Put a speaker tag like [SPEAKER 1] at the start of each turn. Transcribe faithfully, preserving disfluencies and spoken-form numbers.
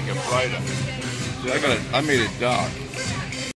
[SPEAKER 1] make it brighter.
[SPEAKER 2] See, I got it. I made it dark.